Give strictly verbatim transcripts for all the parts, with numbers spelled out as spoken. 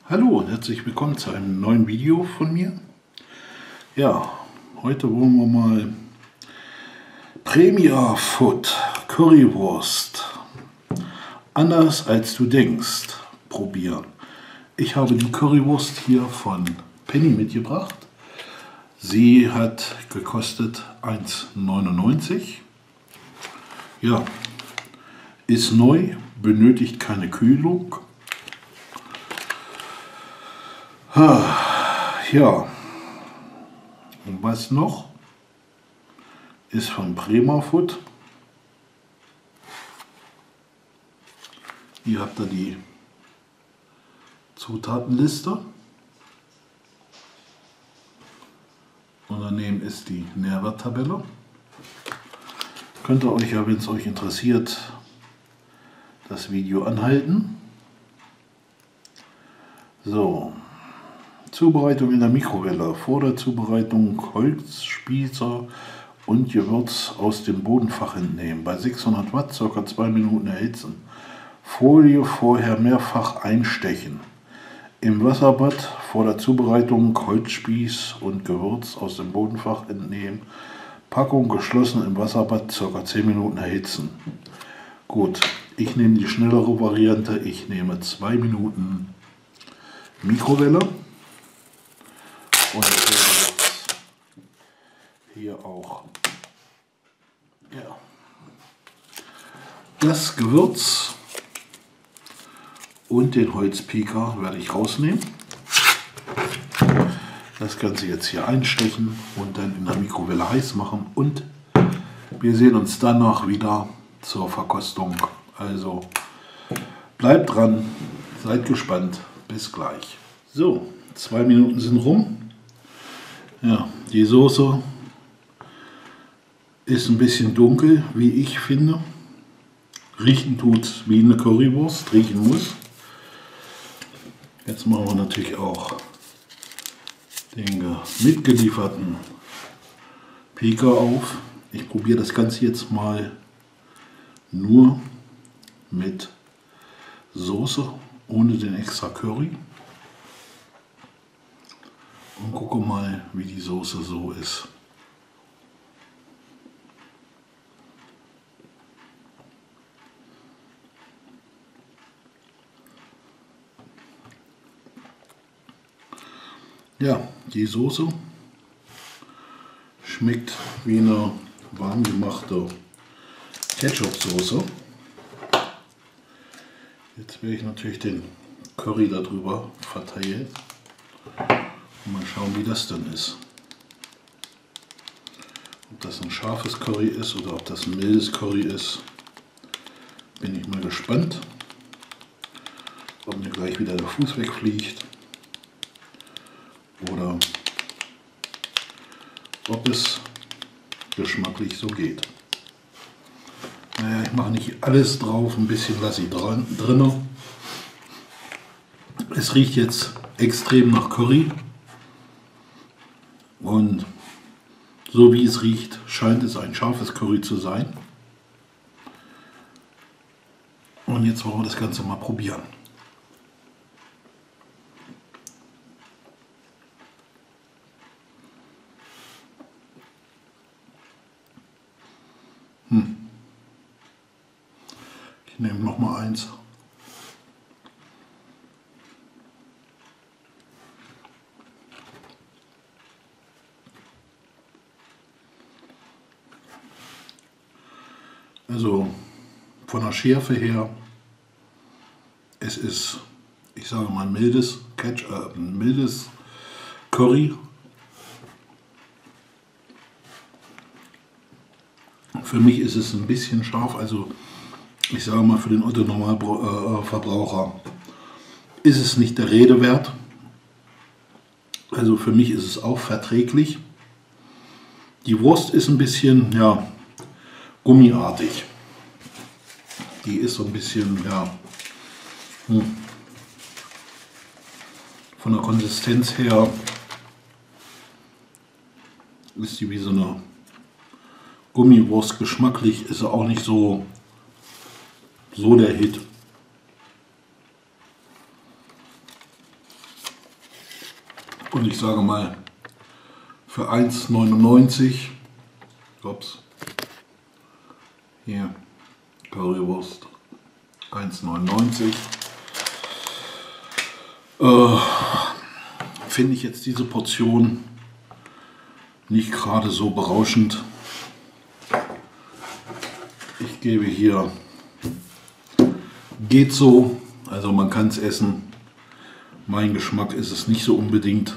Hallo und herzlich willkommen zu einem neuen Video von mir. Ja, heute wollen wir mal Premier Food Currywurst anders als du denkst probieren. Ich habe die Currywurst hier von Penny mitgebracht. Sie hat gekostet eins neunundneunzig. Ja, ist neu, benötigt keine Kühlung. Ja, und was noch? Ist von Premier Food. Hier habt ihr die Zutatenliste. Und daneben ist die Nährwerttabelle. Könnt ihr euch ja, wenn es euch interessiert, das Video anhalten. So. Zubereitung in der Mikrowelle. Vor der Zubereitung Holzspießer und Gewürz aus dem Bodenfach entnehmen. Bei sechshundert Watt ca. zwei Minuten erhitzen. Folie vorher mehrfach einstechen. Im Wasserbad vor der Zubereitung Holzspieß und Gewürz aus dem Bodenfach entnehmen. Packung geschlossen im Wasserbad ca. zehn Minuten erhitzen. Gut, ich nehme die schnellere Variante. Ich nehme zwei Minuten Mikrowelle. Und ich werde jetzt hier auch ja, das Gewürz und den Holzpieker werde ich rausnehmen. Das Ganze jetzt hier einstechen und dann in der Mikrowelle heiß machen. Und wir sehen uns danach wieder zur Verkostung. Also bleibt dran, seid gespannt. Bis gleich. So, zwei Minuten sind rum. Ja, die Soße ist ein bisschen dunkel, wie ich finde. Riechen tut wie eine Currywurst, riechen muss. Jetzt machen wir natürlich auch den mitgelieferten Pieker auf. Ich probiere das Ganze jetzt mal nur mit Soße, ohne den extra Curry. Und gucke mal, wie die Soße so ist. Ja, die Soße schmeckt wie eine warm gemachte Ketchup-Soße. Jetzt werde ich natürlich den Curry darüber verteilen. Mal schauen, wie das dann ist. Ob das ein scharfes Curry ist oder ob das ein mildes Curry ist, bin ich mal gespannt. Ob mir gleich wieder der Fuß wegfliegt oder ob es geschmacklich so geht. Naja, ich mache nicht alles drauf, ein bisschen lasse ich dran, drin. Es riecht jetzt extrem nach Curry. Und so wie es riecht, scheint es ein scharfes Curry zu sein. Und jetzt wollen wir das Ganze mal probieren. Hm. Ich nehme noch mal eins. Also von der Schärfe her, es ist, ich sage mal, ein mildes, Ketchup, äh, ein mildes Curry. Für mich ist es ein bisschen scharf, also ich sage mal, für den Otto-Normalverbraucher ist es nicht der Rede wert. Also für mich ist es auch verträglich. Die Wurst ist ein bisschen, ja, gummiartig. Die ist so ein bisschen, ja, hm. von der Konsistenz her ist die wie so eine Gummiwurst. Geschmacklich ist sie auch nicht so, so der Hit. Und ich sage mal, für eins neunundneunzig, ups, hier, Currywurst, eins neunundneunzig, äh, finde ich jetzt diese Portion nicht gerade so berauschend. Ich gebe hier, geht so, also man kann es essen. Mein Geschmack ist es nicht so unbedingt.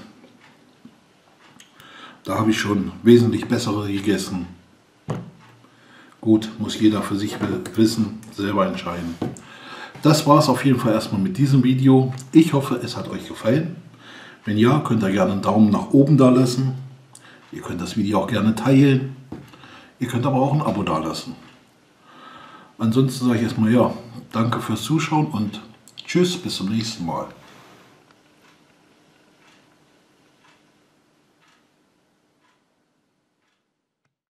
Da habe ich schon wesentlich bessere gegessen. Gut, muss jeder für sich wissen, selber entscheiden. Das war es auf jeden Fall erstmal mit diesem Video. Ich hoffe, es hat euch gefallen. Wenn ja, könnt ihr gerne einen Daumen nach oben da lassen. Ihr könnt das Video auch gerne teilen. Ihr könnt aber auch ein Abo da lassen. Ansonsten sage ich erstmal ja, danke fürs Zuschauen und tschüss, bis zum nächsten Mal.